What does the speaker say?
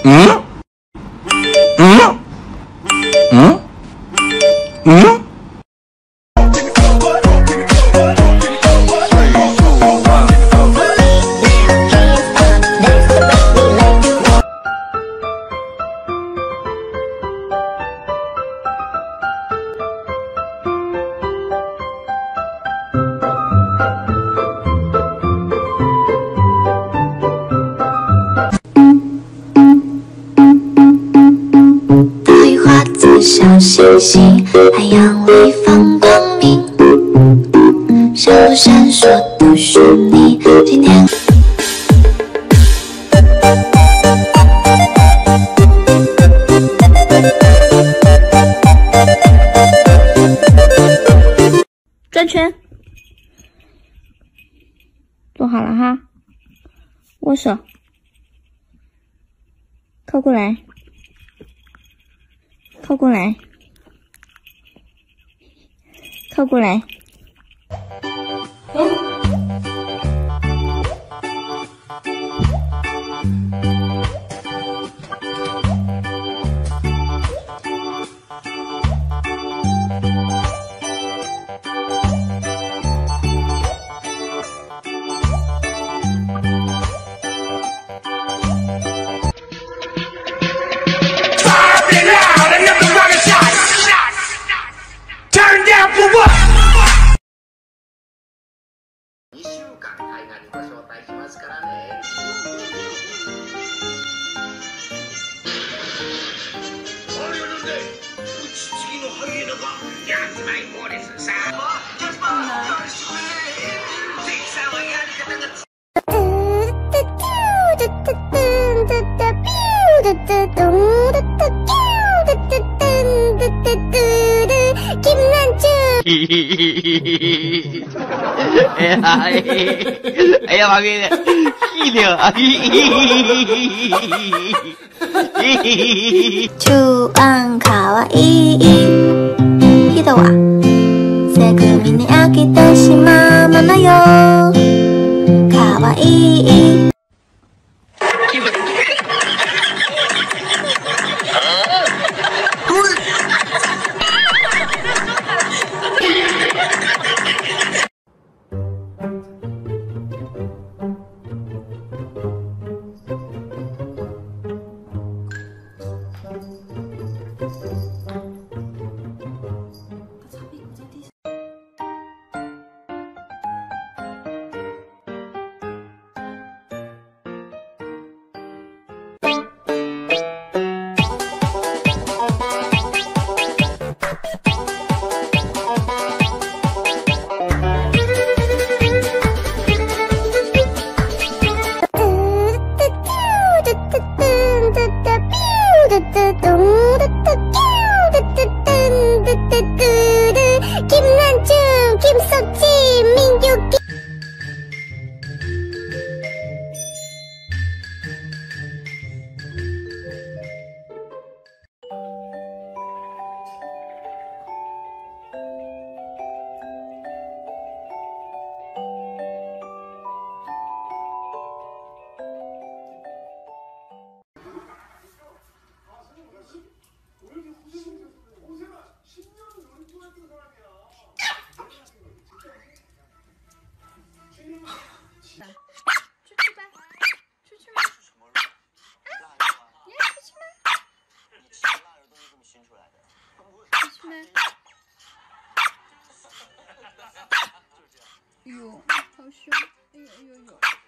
嗯嗯嗯嗯。 小星星，海洋里放光明，闪不闪烁都是你。今天。 转圈，做好了哈，握手，靠过来。靠过来，靠过来。 2週間海外にご招待しますからね。あれはなんだい、うち次のハイエナがやつまい棒ですさあ。関さんはやり方が哎呀妈逼的，细听啊！ 中安かわいい人はセグミに飽きてしまうものよ。かわいい哎呦，好凶！哎呦哎呦呦！